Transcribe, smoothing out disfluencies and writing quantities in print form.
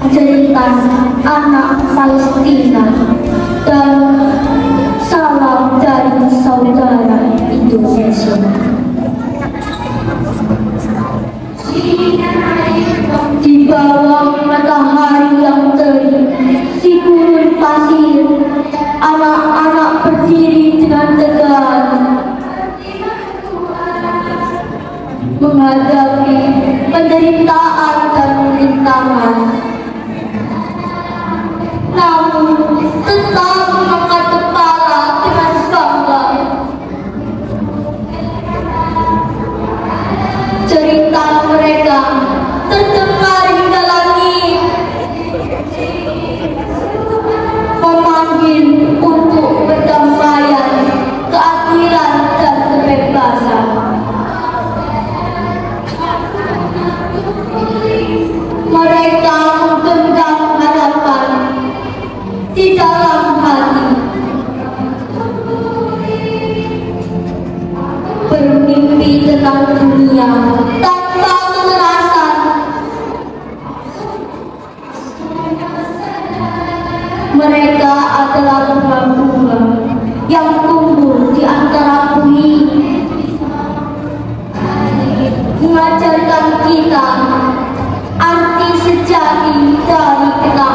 cerita anak Palestina dan salam dari saudara Indonesia. Di bawah matahari yang terik, di gurun pasir, anak-anak berdiri dengan tegar menghadapi penderitaan dan rintangan, namun tetap mengangkat kepala dengan bangga. Cerita mereka terdengar hingga langit, memanggil untuk perdamaian, keadilan dan kebebasan. Mereka menggenggam harapan di dalam hati, bermimpi tentang dunia tanpa kekerasan. Mereka adalah bunga-bunga yang tumbuh di antara bumi, mengajarkan kita arti sejati dari kekayaan.